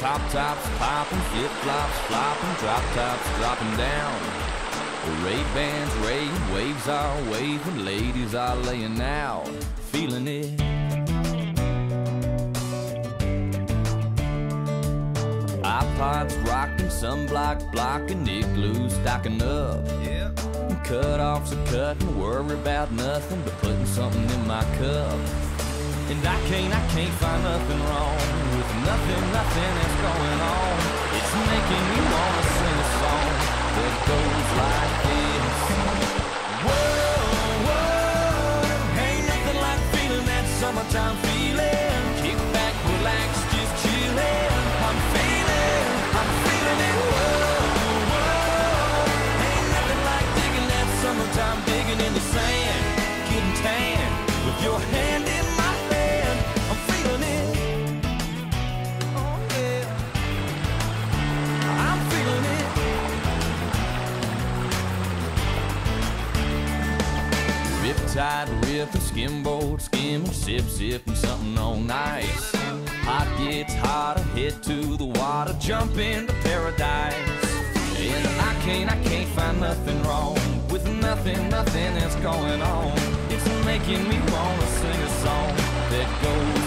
Pop tops popping, flip flops flopping, drop tops dropping down. Ray-Bans raying, waves are waving, ladies are laying out, feeling it. iPods rocking, sunblock blocking, igloos stocking up. Yeah. Cut-offs are cutting, worry about nothing but putting something in my cup. And I can't find nothing wrong with nothing that's going on. It's making me wanna sing a song that goes like this. Whoa, whoa, ain't nothing like feeling that summertime feeling. Kick back, relax, just chillin'. I'm feeling it. Whoa, whoa, ain't nothing like digging that summertime, digging in the sand, getting tan with your hand in my hand. I'm feeling it. Oh yeah, I'm feeling it. Riptide ripping, skimboard skimming, sipping something on nice. Hot gets hotter, head to the water, jump into paradise. And I can't find nothing wrong with nothing that's going on. It's making me wanna sing a song that goes